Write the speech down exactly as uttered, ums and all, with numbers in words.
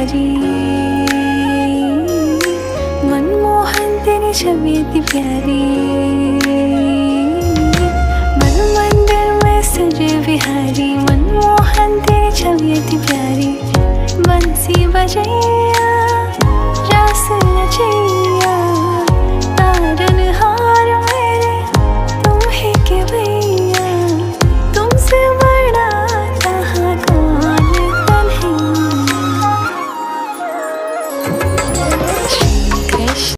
प्यारी, मनमोहन तेरी छवि इतनी प्यारी। मन मंदिर में सजे बिहारी, मनमोहन तेरी छवि इतनी प्यारी। बंसी बजैया रास रचैया